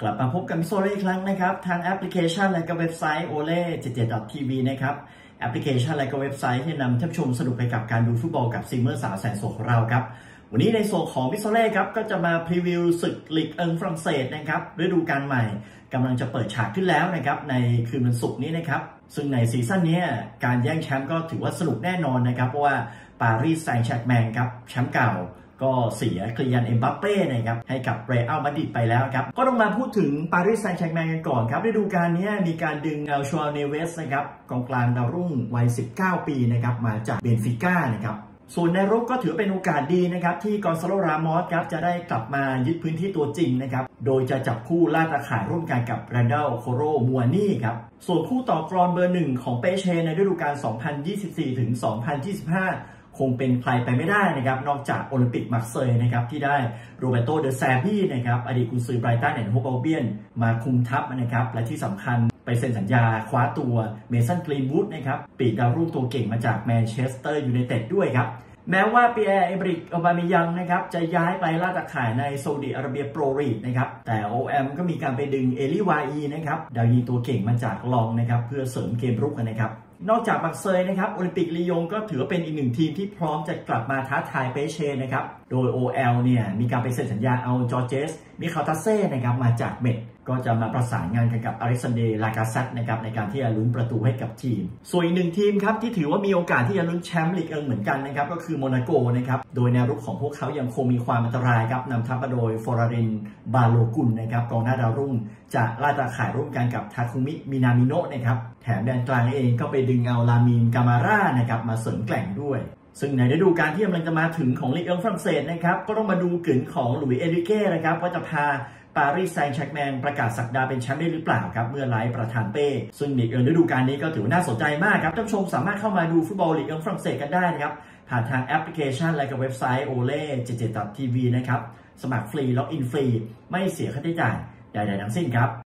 กลับมาพบกันโซเล่อีกครั้งนะครับทางแอปพลิเคชันและก็เว็บไซต์ ole77.tv นะครับแอปพลิเคชันและก็เว็บไซต์ที่นำท่านผู้ชมสนุกไปกับการดูฟุตบอลกับซีเมอร์สาวแสนสวยของเราครับวันนี้ในส่วนของพิโซเล่ครับก็จะมาพรีวิวศึกลีกฝรั่งเศสนะครับฤดูกาลใหม่กำลังจะเปิดฉากขึ้นแล้วนะครับในคืนวันศุกร์นี้นะครับซึ่งในซีซั่นนี้การแย่งแชมป์ก็ถือว่าสนุกแน่นอนนะครับเพราะว่าปารีสแซงต์แชร์กแมงครับแชมป์เก่าก็เสียเคลียนเอ็มบัปเป้นะครับให้กับเรอัลมาดริดไปแล้วครับก็ต้องมาพูดถึงปารีสแซงต์แชร์กแมงกันก่อนครับฤดูกาลนี้มีการดึงชัวเนเวสนะครับกองกลางดาวรุ่งวัย19 ปีนะครับมาจากเบนฟิก้านะครับส่วนในรุกก็ถือเป็นโอกาสดีนะครับที่กอนซาโล รามอสครับจะได้กลับมายึดพื้นที่ตัวจริงนะครับโดยจะจับคู่ล่าตาข่ายร่วมกันกับแรนดัลโคโรมัวนี่ครับส่วนคู่ต่อกรเบอร์ 1ของเปเช่ในฤดูกาล 2024-2025 คงเป็นใครไปไม่ได้นะครับนอกจากโอลิมปิกมาร์เซย์นะครับที่ได้โรเบโต เดอแซบี้นะครับอดีตกุนซือไบรตันแอนด์โฮฟอัลเบียนมาคุมทัพนะครับและที่สำคัญไปเซ็นสัญญาคว้าตัวเมสัน กรีนวูดนะครับปีกดาวรุ่งตัวเก่งมาจากแมนเชสเตอร์ยูไนเต็ดด้วยครับแม้ว่าปีแอร์ เอเมริก ออบาเมยังนะครับจะย้ายไปล่าตาข่ายในซาอุดิอาระเบียโปรลีกนะครับแต่ OM ก็มีการไปดึงเอลิวาอีนะครับดาวยิงตัวเก่งมาจากลองนะครับเพื่อเสริมเกมรุกนะครับนอกจากมาร์เซย์นะครับโอลิมปิกลียงก็ถือว่าเป็นอีกหนึ่งทีมที่พร้อมจะกลับมาท้าทายเปเช่นะครับโดย OL เนี่ยมีการไปเซ็นสัญญาเอาจอร์เจส มิคาลตัสเซ่นะครับมาจากเมดก็จะมาประสานงานกันกับอเล็กซานเดร์ ลากาเซตนะครับในการที่จะลุ้นประตูให้กับทีมส่วนอีกหนึ่งทีมครับที่ถือว่ามีโอกาสที่จะลุ้นแชมป์ลีกเหมือนกันนะครับก็คือโมนาโกนะครับโดยแนวรุกของพวกเขายังคงมีความอันตรายครับนำทัพมาโดยฟอราเรน บาโลกุนนะครับกองหน้าดาวรุ่งจะล่าตาข่ายร่วมกันกับทาคุมิ มินามิโนะนะครับแถมแดนกลางเองก็ไปดึงเอาลามิน กามาร่านะครับมาเสริมแกร่งด้วยซึ่งในฤดูกาลที่กำลังจะมาถึงของลีกฝรั่งเศสนะครับก็ต้องมาดูกลิ่นของหลุยส์ เอริเก้นะครับว่าจะพาปารีสแซงต์แชร์กแมงประกาศศักดาเป็นแชมป์ได้หรือเปล่าครับเมื่อไล่ประธานเป้ซึ่งลีกฤดูกาลนี้ก็ถือว่าน่าสนใจมากครับท่านผู้ชมสามารถเข้ามาดูฟุตบอลลีกฝรั่งเศสกันได้นะครับผ่านทางแอปพลิเคชันและก็เว็บไซต์ ole77.tv นะครับสมัครฟรีล็อกอินฟรีไม่เสียค่าใช้จ่ายใดๆทั้งสิ้นครับ